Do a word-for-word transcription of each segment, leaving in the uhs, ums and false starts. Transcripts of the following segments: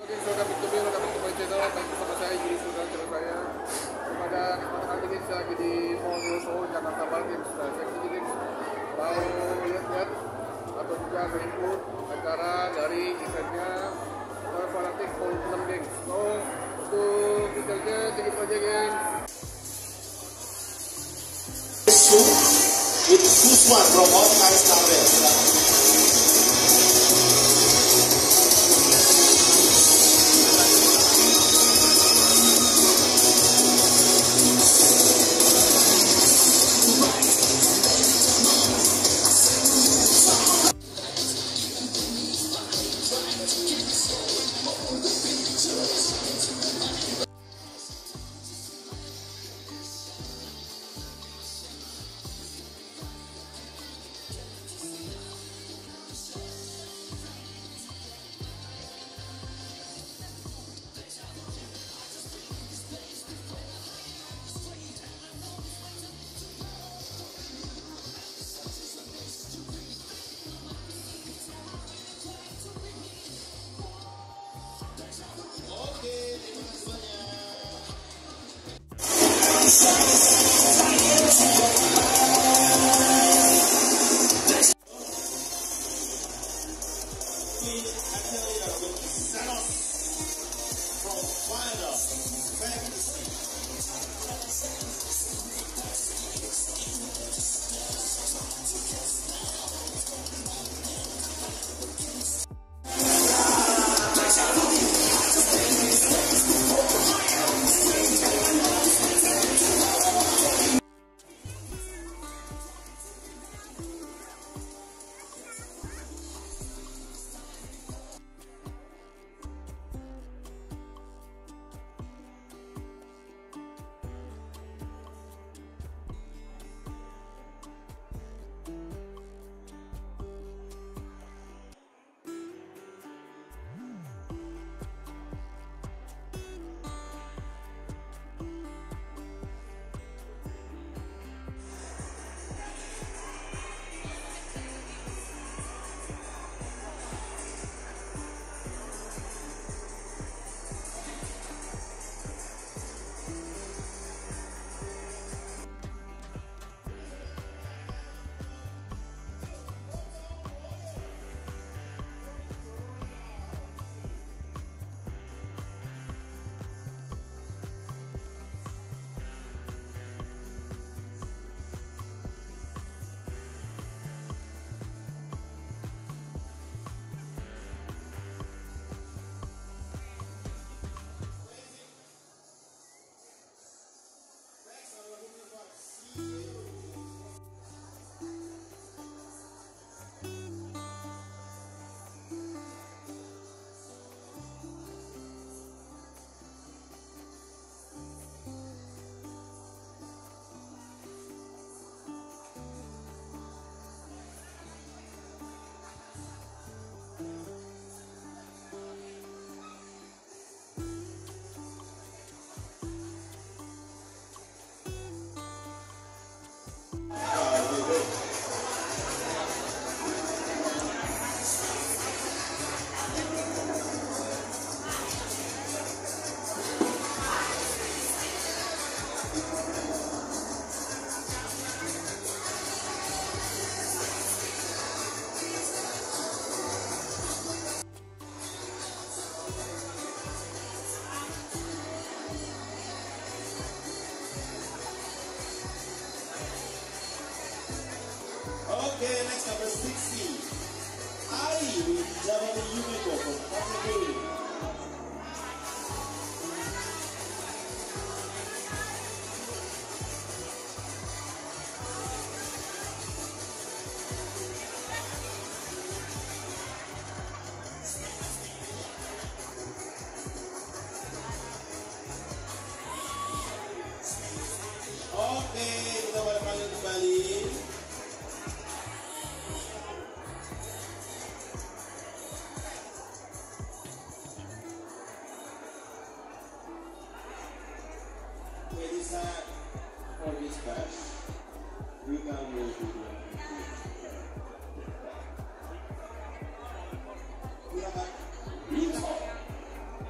Mungkin sudah bertemu kami kembali channel dan bersama saya Juri Sudah channel saya kepada anak-anak kali ini saya lagi di Mall Yoso Jakarta Barat Games dan saya sendiri mau lihat-lihat atau juga meliput acara dari eventnya Fanatic Fall enam Games. So untuk detailnya sedikit aja guys. With Usman from All Times Travel. Okay, next number sixty. Ari with W Unico from Honolulu. Okay, kita balik kembali. Okay, this time for this batch, we can go to the we have a Utah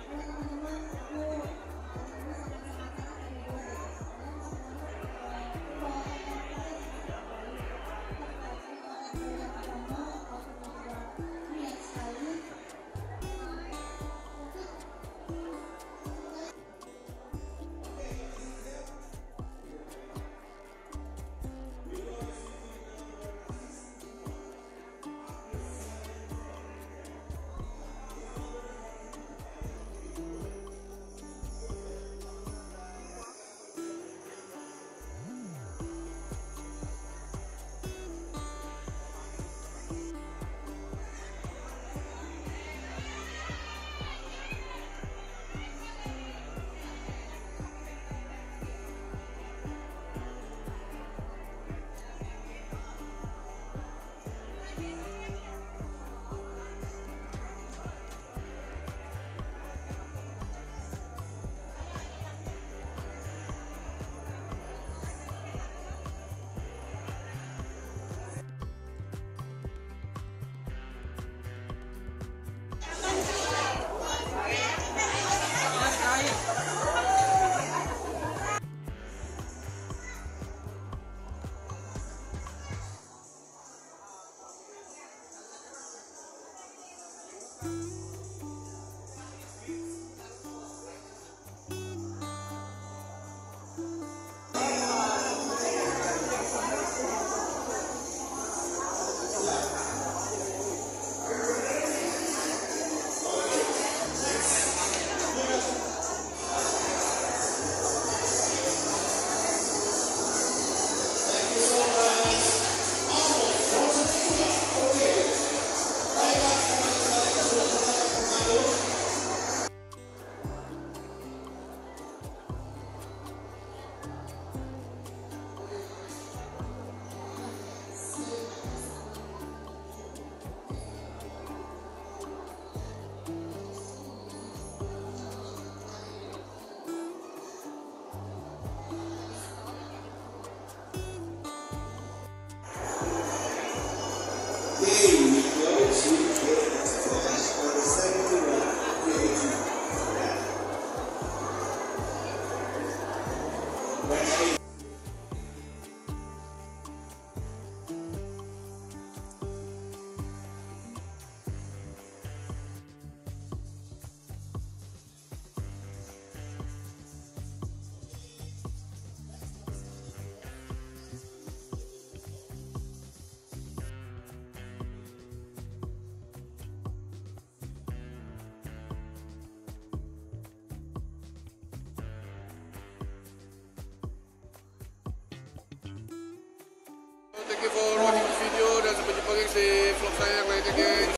Gengs di vlog saya yang lainnya gengs.